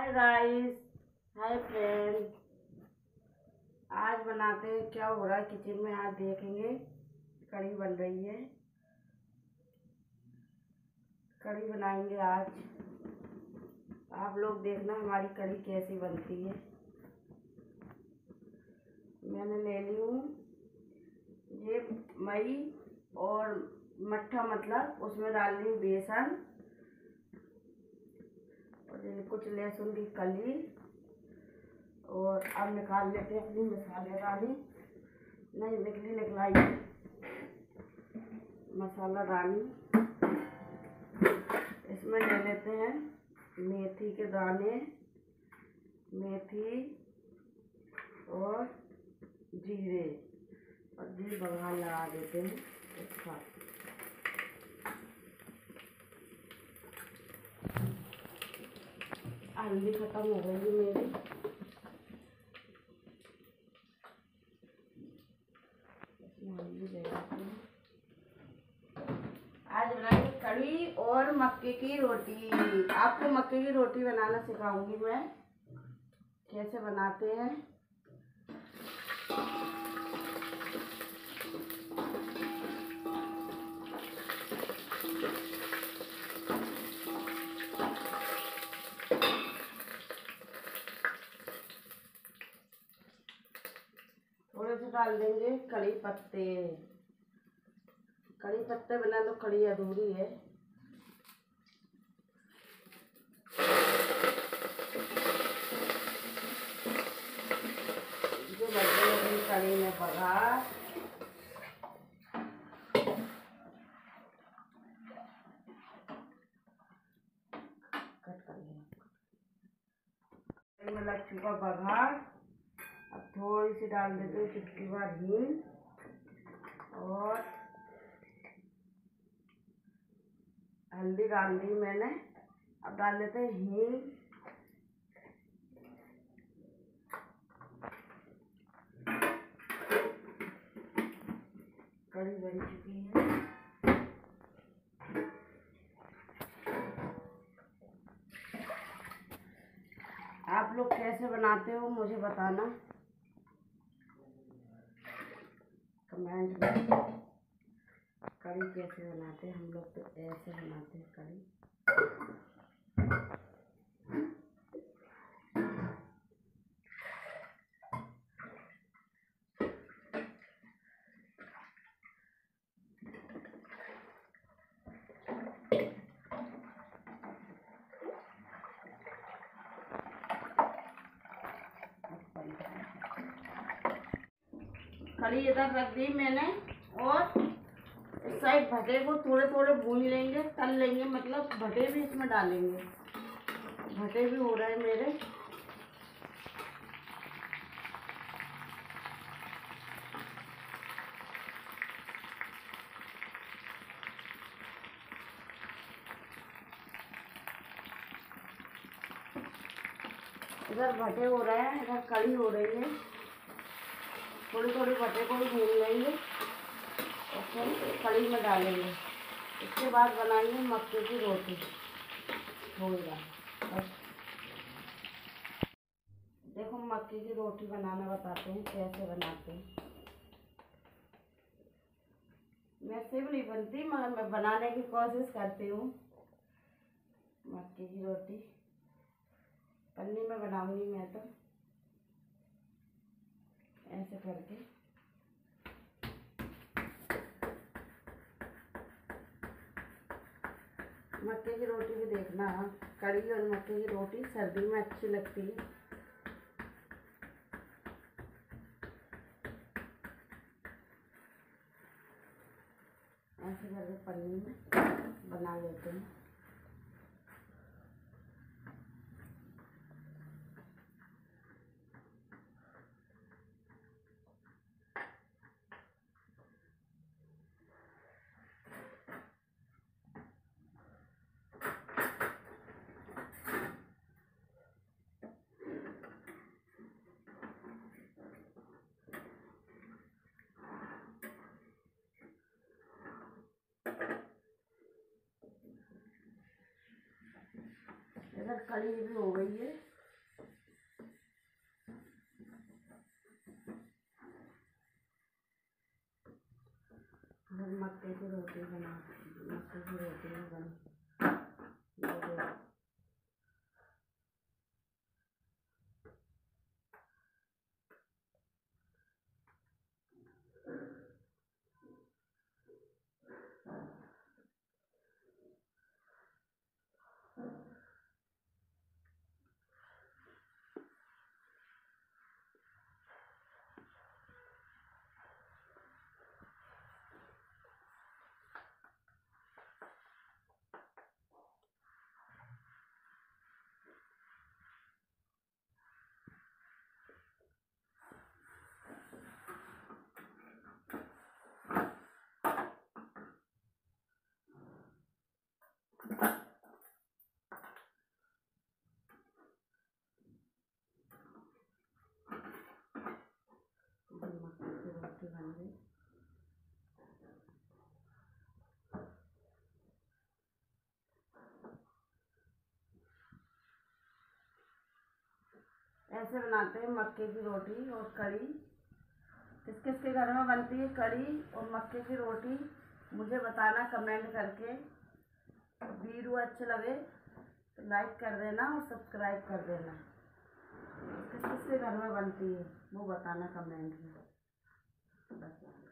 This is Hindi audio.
Hi guys, hi friend. आज बनाते हैं, क्या हो रहा है किचन में आज देखेंगे। कढ़ी बन रही है, कढ़ी बनाएंगे आज। आप लोग देखना हमारी कढ़ी कैसी बनती है। मैंने ले ली हूँ ये मई और मट्ठा, मतलब उसमें डाल ली बेसन और कुछ लहसुन की कली। और अब निकाल लेते हैं अपनी मसालेदानी। नहीं निकलाई मसालादानी। इसमें ले लेते हैं मेथी के दाने, मेथी और जीरे, और जी बघार लगा देते हैं इसका। हल्दी खत्म हो गई मेरी। आज बनाएंगे कढ़ी और मक्के की रोटी। आपको मक्के की रोटी बनाना सिखाऊंगी मैं, कैसे बनाते हैं। थोड़े से डाल देंगे कड़ी पत्ते। कड़ी पत्ते बिना तो कड़ी अधूरी है। जो बचे अपनी कड़ी में बघार। कट कर में लग चुका बघार। अब थोड़ी सी डाल देते हैं चुटकी भर हींग और हल्दी डाल दी मैंने। अब डाल देते हैं हींग, कढ़ी बन चुकी है। आप लोग कैसे बनाते हो मुझे बताना कमेंट में। कढ़ी कैसे बनाते हैं? हम लोग तो ऐसे बनाते हैं कढ़ी। कढ़ी इधर रख दी मैंने और इस साइड भटे को थोड़े थोड़े भून लेंगे, तल लेंगे, मतलब भटे भी इसमें डालेंगे। भटे भी हो रहे हैं मेरे। इधर भटे हो रहे हैं, इधर कढ़ी हो रही है। थोड़ी थोड़ी भटे को भी भून लेंगे और फिर कढ़ी में डालेंगे। इसके बाद बनाएंगे मक्के की रोटी। होगा बस। देखो मक्के की रोटी बनाना बताते हैं कैसे बनाते हैं। मैं सिर्फ नहीं बनती मगर मैं बनाने की कोशिश करती हूँ। मक्के की रोटी पन्नी में बनाऊंगी मैं तो ऐसे करके। मक्के की रोटी भी देखना, कढ़ी और मक्के की रोटी सर्दी में अच्छी लगती है। ऐसे करके पन्नी में बना लेते हैं। इधर कढ़ी भी हो गई है। मक्के की रोटी बना, मक्के की रोटी बनी। मक्के की रोटी बन गई। ऐसे बनाते हैं मक्के की रोटी और कढ़ी। किस किस के घर में बनती है कढ़ी और मक्के की रोटी, मुझे बताना कमेंट करके। वीडियो अच्छे लगे तो लाइक कर देना और सब्सक्राइब कर देना। किस किस के घर में बनती है वो बताना कमेंट में। बस।